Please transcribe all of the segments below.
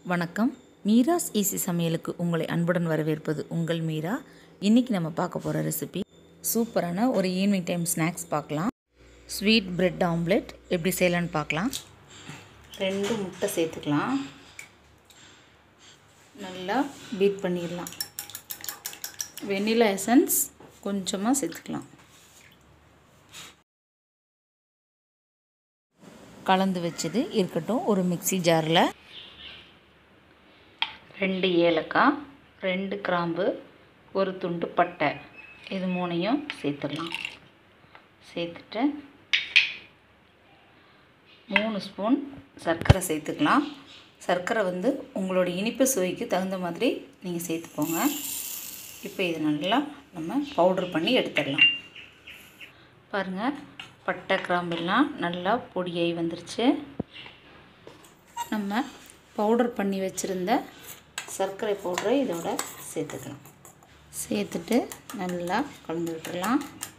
வணக்கம். மீராஸ் ஈஸி சமையலுக்கு உங்களை அன்புடன் வரவேற்பது உங்கள் மீரா. இன்றைக்கி நம்ம பார்க்க போகிற ரெசிபி சூப்பரான ஒரு ஈவினிங் டைம் ஸ்நாக்ஸ் பார்க்கலாம். ஸ்வீட் பிரெட் ஆம்லெட் எப்படி செய்யலான்னு பார்க்கலாம். 2 முட்டை சேர்த்துக்கலாம். நல்லா பீட் பண்ணிடலாம். வெண்ணிலா எசன்ஸ் கொஞ்சமாக சேர்த்துக்கலாம். கலந்து வச்சது இருக்கட்டும். ஒரு மிக்ஸி ஜாரில் 2 ஏலக்காய், 2 கிராம்பு, ஒரு துண்டு பட்டை, இது 3ஐயும் சேர்த்துடலாம். சேர்த்துட்டு 3 ஸ்பூன் சர்க்கரை சேர்த்துக்கலாம். சர்க்கரை உங்களோட இனிப்பு சுவைக்கு தகுந்த மாதிரி நீங்கள் சேர்த்துக்கோங்க. இப்போ இது நல்லா நம்ம பவுட்ரு பண்ணி எடுத்துடலாம். பாருங்கள், பட்டை கிராம்பெல்லாம் நல்லா பொடியாகி வந்துருச்சு. நம்ம பவுடர் பண்ணி வச்சுருந்த சர்க்கரை பவுடரை இதோட சேர்த்துக்கலாம். சேர்த்துட்டு நல்லா கலந்து விட்டுடலாம்.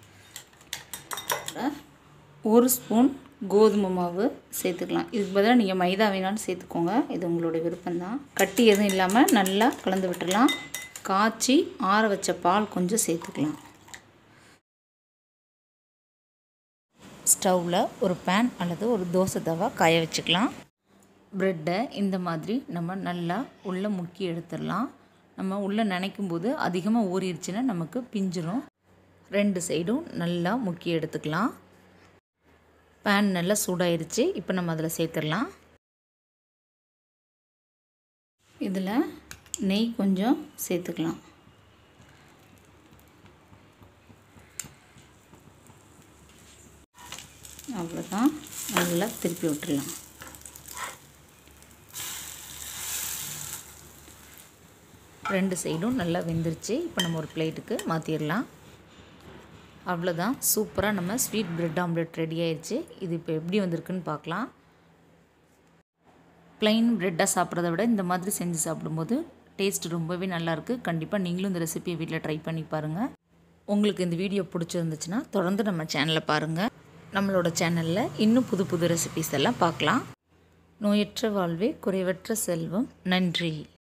1 ஸ்பூன் கோதுமை மாவு சேர்த்துக்கலாம். இதுக்கு பதிலாக நீங்கள் மைதா வேணாலும் சேர்த்துக்கோங்க, இது உங்களோட விருப்பம்தான். கட்டி எதுவும் இல்லாமல் நல்லா கலந்து விட்டுடலாம். காய்ச்சி ஆற வச்ச பால் கொஞ்சம் சேர்த்துக்கலாம். ஸ்டவ்வில் ஒரு பேன் அல்லது ஒரு தோசை தவா காய வச்சுக்கலாம். ப்ரெட்டை இந்த மாதிரி நம்ம நல்லா உள்ளே முக்கி எடுத்துடலாம். நம்ம உள்ளே நினைக்கும் போது அதிகமாக ஊறிடுச்சுன்னா நமக்கு பிஞ்சிரும். 2 சைடும் நல்லா முக்கி எடுத்துக்கலாம். பேன் நல்லா சூடாயிருச்சு. இப்போ நம்ம அதில் சேர்த்துடலாம். இதில் நெய் கொஞ்சம் சேர்த்துக்கலாம். அவ்வளோதான், நல்லா திருப்பி விட்டுடலாம். ரெண்டு சைடும் நல்லா வெந்துருச்சு. இப்போ நம்ம ஒரு பிளேட்டுக்கு மாற்றிடலாம். அவ்வளோதான், சூப்பராக நம்ம ஸ்வீட் பிரெட் ஆம்லெட் ரெடி ஆயிடுச்சு. இது இப்போ எப்படி வந்திருக்குன்னு பார்க்கலாம். ப்ளைன் ப்ரெட்டாக சாப்பிட்றத விட இந்த மாதிரி செஞ்சு சாப்பிடும்போது டேஸ்ட் ரொம்பவே நல்லாயிருக்கு. கண்டிப்பாக நீங்களும் இந்த ரெசிபியை வீட்டில் ட்ரை பண்ணி பாருங்கள். உங்களுக்கு இந்த வீடியோ பிடிச்சிருந்துச்சுன்னா தொடர்ந்து நம்ம சேனலை பாருங்கள். நம்மளோட சேனலில் இன்னும் புது புது ரெசிபிஸ் எல்லாம் பார்க்கலாம். நோயற்ற வாழ்வே குறைவற்ற செல்வம். நன்றி.